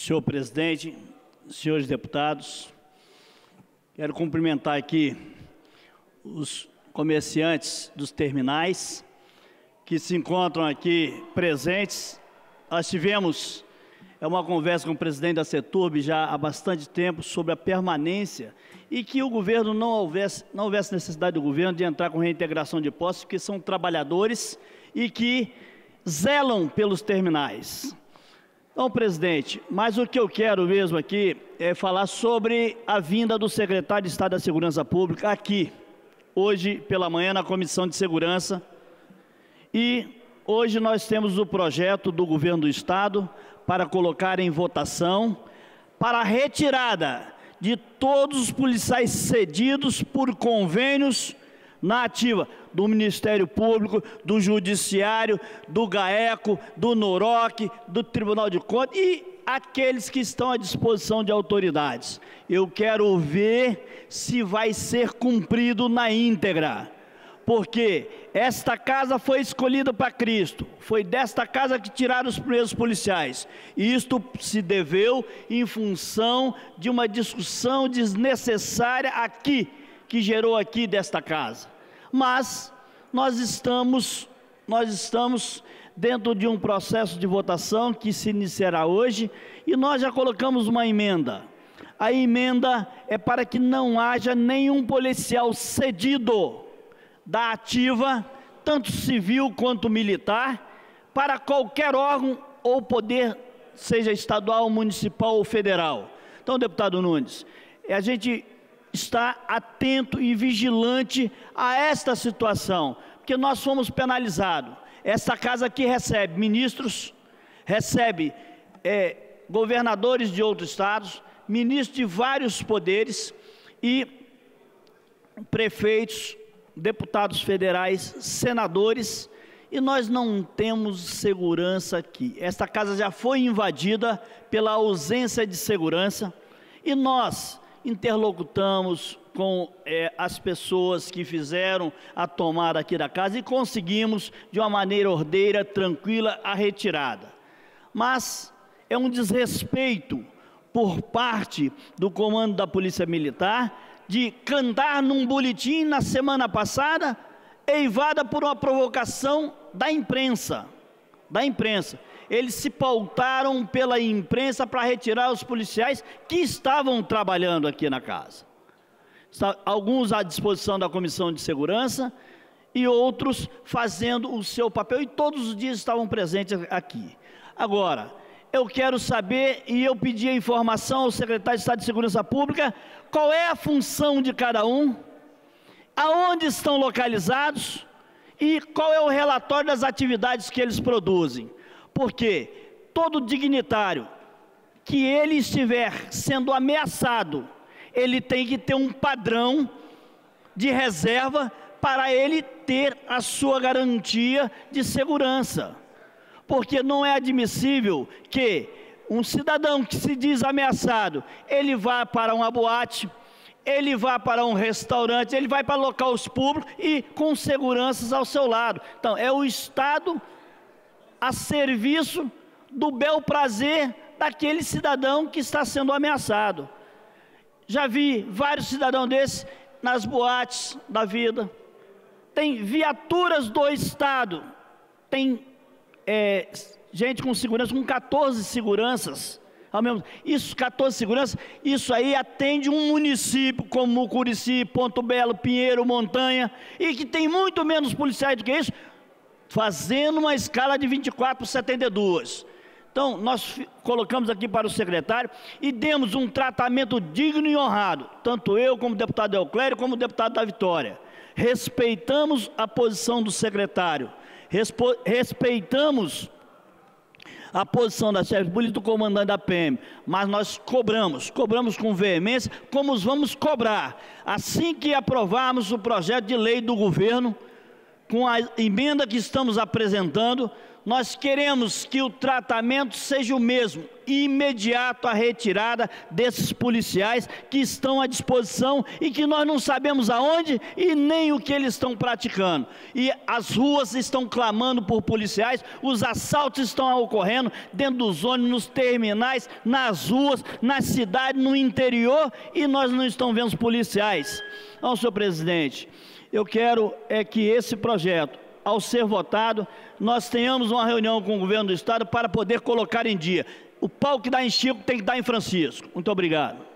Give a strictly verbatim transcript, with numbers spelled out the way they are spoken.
Senhor presidente, senhores deputados, quero cumprimentar aqui os comerciantes dos terminais que se encontram aqui presentes. Nós tivemos é uma conversa com o presidente da Ceturb já há bastante tempo sobre a permanência e que o governo não houvesse, não houvesse necessidade do governo de entrar com reintegração de postos, que são trabalhadores e que zelam pelos terminais. Então, presidente, mas o que eu quero mesmo aqui é falar sobre a vinda do secretário de Estado da Segurança Pública aqui, hoje pela manhã na Comissão de Segurança. E hoje nós temos o projeto do governo do Estado para colocar em votação para a retirada de todos os policiais cedidos por convênios na ativa do Ministério Público, do Judiciário, do GAECO, do NOROC, do Tribunal de Contas e aqueles que estão à disposição de autoridades. Eu quero ver se vai ser cumprido na íntegra, porque esta casa foi escolhida para Cristo, foi desta casa que tiraram os primeiros policiais, e isto se deveu em função de uma discussão desnecessária aqui, que gerou aqui desta casa. Mas nós estamos, nós estamos dentro de um processo de votação que se iniciará hoje, e nós já colocamos uma emenda. A emenda é para que não haja nenhum policial cedido da ativa, tanto civil quanto militar, para qualquer órgão ou poder, seja estadual, municipal ou federal. Então, deputado Nunes, a gente está atento e vigilante a esta situação, porque nós fomos penalizados. Essa casa aqui recebe ministros, recebe é, governadores de outros estados, ministros de vários poderes e prefeitos, deputados federais, senadores, e nós não temos segurança aqui. Esta casa já foi invadida pela ausência de segurança e nós interlocutamos com é, as pessoas que fizeram a tomada aqui da casa e conseguimos, de uma maneira ordeira, tranquila, a retirada. Mas é um desrespeito por parte do comando da Polícia Militar de cantar num boletim na semana passada, eivada por uma provocação da imprensa, da imprensa. Eles se pautaram pela imprensa para retirar os policiais que estavam trabalhando aqui na casa. Alguns à disposição da Comissão de Segurança e outros fazendo o seu papel, e todos os dias estavam presentes aqui. Agora, eu quero saber, e eu pedi a informação ao secretário de Estado de Segurança Pública, qual é a função de cada um, aonde estão localizados e qual é o relatório das atividades que eles produzem. Porque todo dignitário que ele estiver sendo ameaçado, ele tem que ter um padrão de reserva para ele ter a sua garantia de segurança. Porque não é admissível que um cidadão que se diz ameaçado, ele vá para uma boate, ele vá para um restaurante, ele vai para locais públicos e com seguranças ao seu lado. Então, é o Estado a serviço do bel prazer daquele cidadão que está sendo ameaçado. Já vi vários cidadãos desses nas boates da vida. Tem viaturas do Estado, tem é, gente com segurança, com quatorze seguranças. Ao mesmo, isso, quatorze seguranças, isso aí atende um município como Mucurici, Ponto Belo, Pinheiro, Montanha, e que tem muito menos policiais do que isso, fazendo uma escala de vinte e quatro por setenta e dois. Então, nós colocamos aqui para o secretário e demos um tratamento digno e honrado, tanto eu como o deputado Euclério, como o deputado da Vitória. Respeitamos a posição do secretário, respeitamos a posição da chefe de polícia, do comandante da P M, mas nós cobramos, cobramos com veemência, como vamos cobrar, assim que aprovarmos o projeto de lei do governo, com a emenda que estamos apresentando, Nós queremos que o tratamento seja o mesmo, imediato a retirada desses policiais que estão à disposição e que nós não sabemos aonde e nem o que eles estão praticando. E as ruas estão clamando por policiais, os assaltos estão ocorrendo dentro dos ônibus, nos terminais, nas ruas, na cidade, no interior, e nós não estamos vendo os policiais. Então, senhor presidente, eu quero é que esse projeto, ao ser votado, nós tenhamos uma reunião com o governo do estado para poder colocar em dia. O pau que dá em Chico tem que dar em Francisco. Muito obrigado.